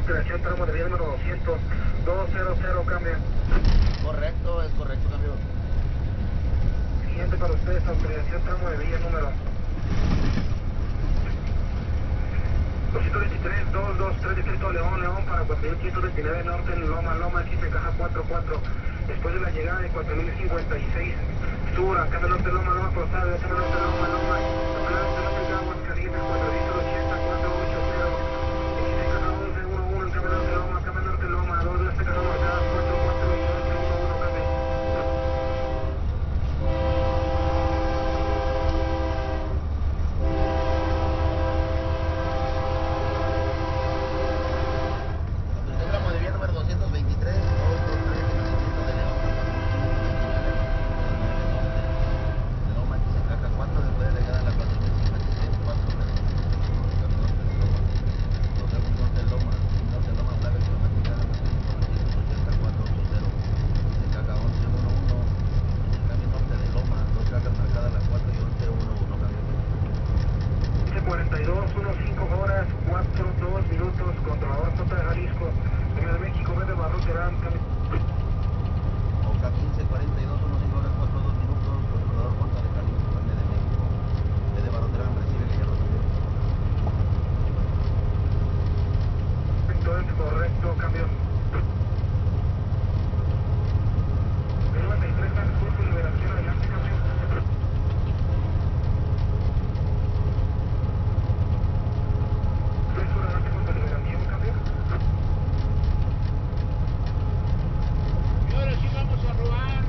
operación tramo de vía número 200, 200, cambio. Correcto, es correcto, cambio. Siguiente para ustedes, operación tramo de vía número 223, 223, Distrito León, para 4529 Norte, Loma, aquí se caja 44. Después de la llegada de 4056 Sur, acá del norte Loma, Cruzado, acá del norte Loma, Aplante, López de Aguas Calientes, 480, 480, aquí se caja 1111, acá del norte Loma, 2 de esta caja marcada, 448, 1111, cambio. Usted tramo de vía número 223, 223 en el distrito de León. De Loma, aquí se caja 4, después de la llegada de la 4056, 4 de norte de Loma, plaga climática, 480, 480, se caja 1111, en el cambio norte de Loma, 2 cajas marcadas las 4 y 1111, cambio. 42, 15 horas, 4, 2 minutos, controlador J de Jalisco, Ciudad de México, verde Barro Terán, Oca 15, 42, 15 horas, 4, 2 minutos, controlador J de Jalisco, Valle de México, de Baroterán, recibe el hierro también. correcto, cambio. 93 al curso, liberación, adelante, cambio. Adelante con tu liberación, cambio. Y ahora sí vamos a robar.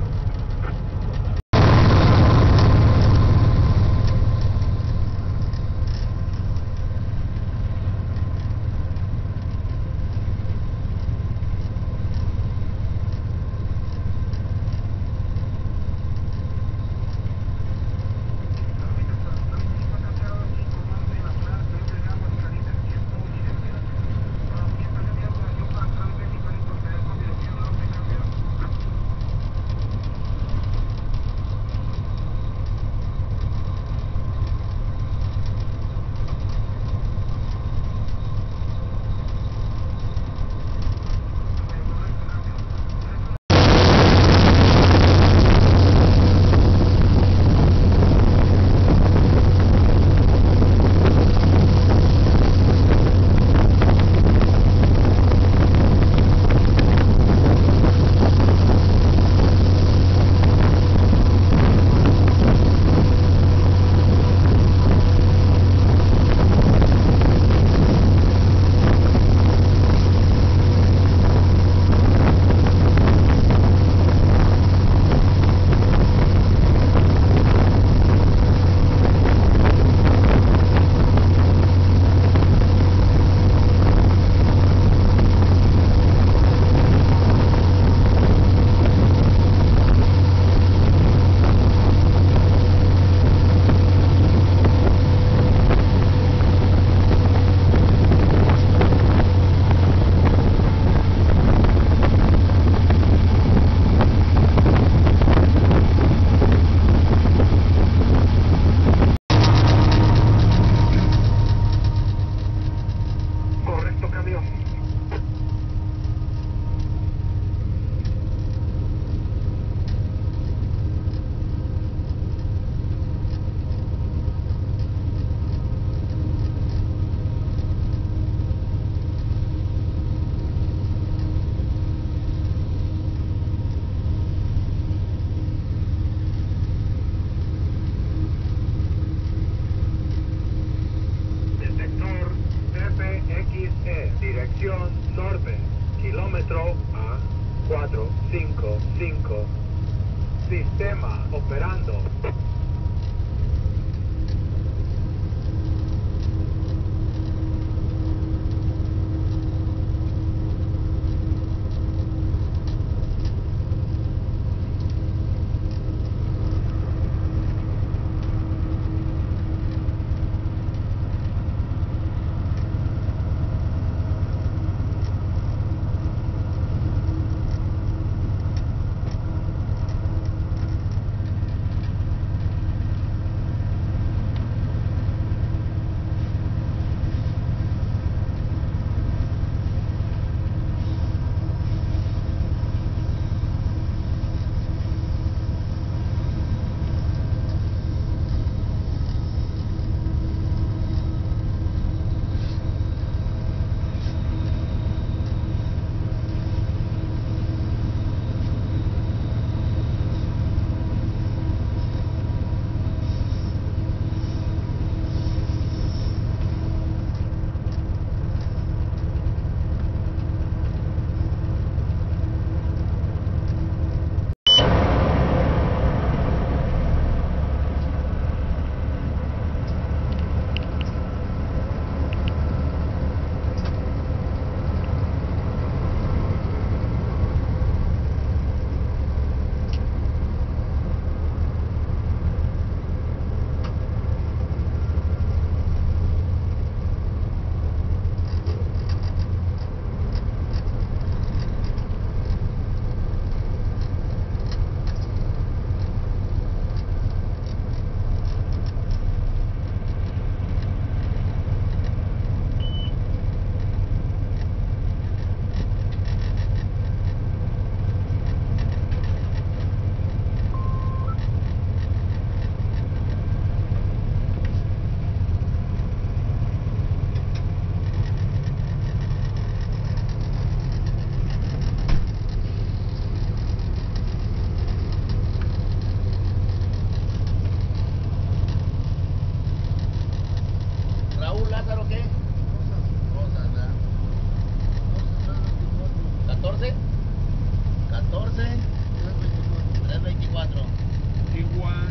Correcto, cambio. Detector FXE, dirección norte, kilómetro a 455. Sistema operando. 14. 14. 324. Igual.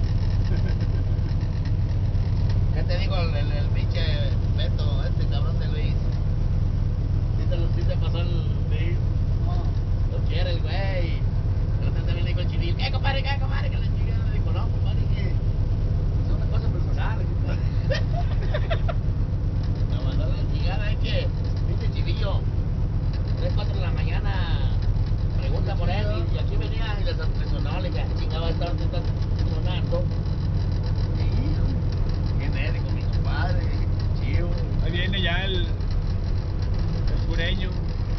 ¿Qué te digo el pinche Beto, este cabrón de Luis? Sí te pasó el... Sí. No, lo quiere el güey. Pero también le dijo el chivil, ¿qué compadre, que la chica? Le dijo, no, compadre, que es una cosa personal. Me mandó la chingada, es que, pinche chivillo, 3, 4 de la mañana, pregunta por él, y aquí venía y le sonó, le dije, chingaba, esta hora te estás sonando. ¿Quién es? Dijo, mi compadre, chivo. Ahí viene ya el sureño.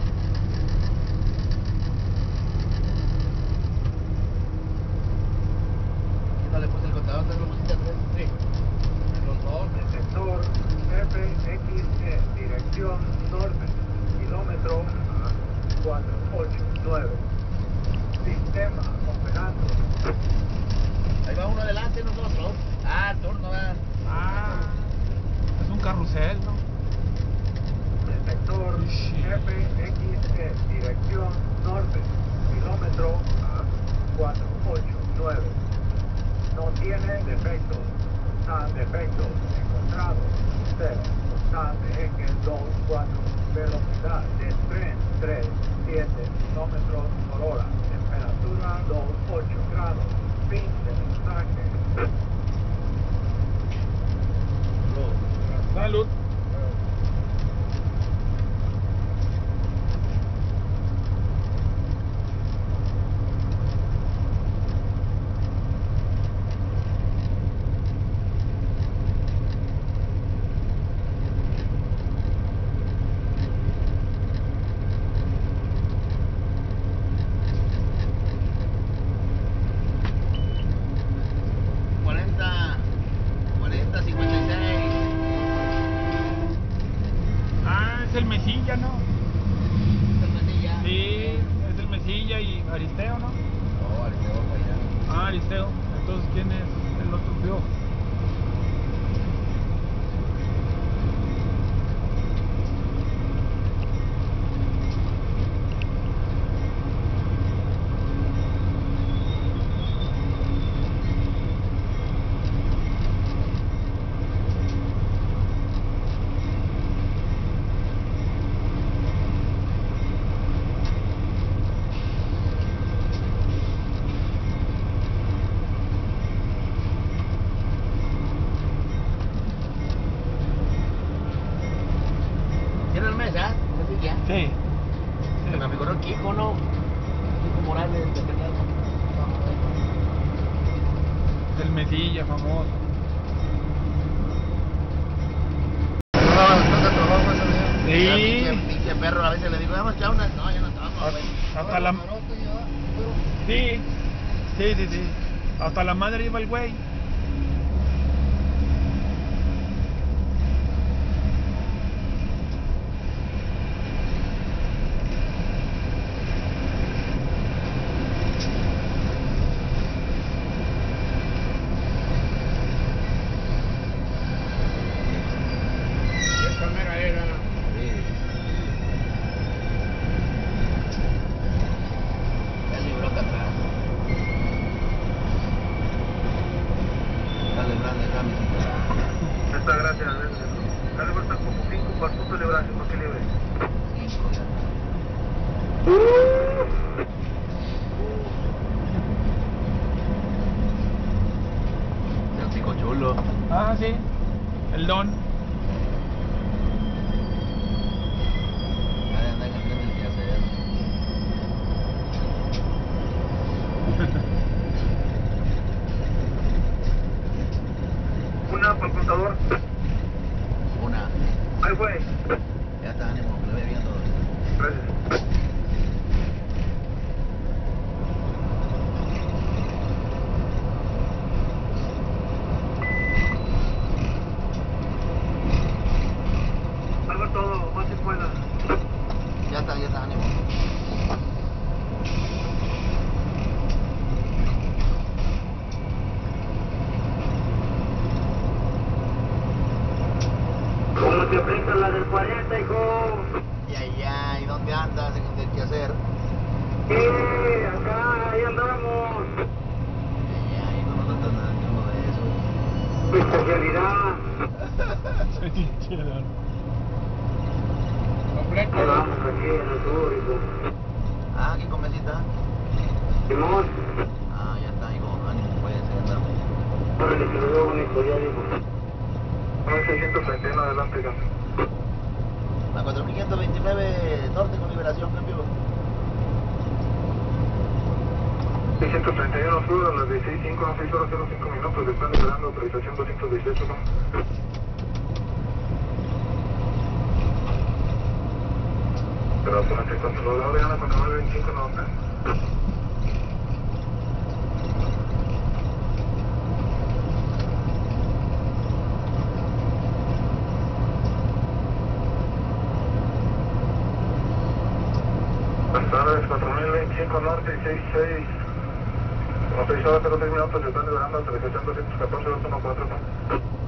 No le puse el contador, ¿te lo pusiste a 3? Sí. Los dos. Sector FXE, dirección norte, kilómetro 489. Sistema operando. Ahí va uno adelante, nosotros. Ah, el turno, ¿verdad? Ah, es un carrusel, ¿no? Sector FXE, dirección norte, kilómetro 489. No tiene defectos. Defectos encontrados. 0. De eje 24. Velocidad de tren 3,7 kilómetros por hora. Temperatura 2,8 grados. Fin de mensaje. Salud. El Mesilla, ¿no? ¿El Mesilla? Sí, es el Mesilla y Aristeo, ¿no? No, Aristeo para allá. Ah, Aristeo. Entonces, ¿quién es el otro tío? ¿Tiene el Mesa? ¿Mesilla? Sí. Se me figuró Kiko, ¿no? Kiko Morales, de Fernando. El Mesilla, famoso. Sí. Pinche perro, a veces le digo, vamos a echar unas. No, ya no estamos, güey. Hasta la... Sí. Sí. Hasta la madre iba el güey. Esta mera era. Ya libró acá atrás. Dale, grande, Muchas gracias. Dale vuelta como 5 para el punto de libraje, para que libre. 5 ya. El chico chulo. Ah, sí. El Don. Ahí anda en el que hacer. Una para el contador. Una. Ahí fue. Ya está, ánimo, que lo ve viendo. Gracias. Haga todo, más si pueda. Ya está, ánimo. ¿Cómo te aplica la del 40, hijo? ¿Y dónde andas en el quehacer? andamos. Ya, hijo, no te nada ninguno de esos. Tu especialidad. Soy tintero. Ahí vamos aquí en el sur, hijo. Ah, ¿qué comecita? Simón. Ah, ya está, hijo, ánimo, pues, ahí andamos. Órale, que le veo bonito, ya digo. 631 adelante, ya. La 4529 norte con liberación, cambio. 631 sur a las 16:05, 6 horas 05 minutos, están liberando autorización 218, ¿no? Pero durante el controlador de Ana 4925 no está. Buenas tardes, 4025 norte y 66. Como 6 horas 06 minutos, se están liberando autorización 214, 214, ¿no?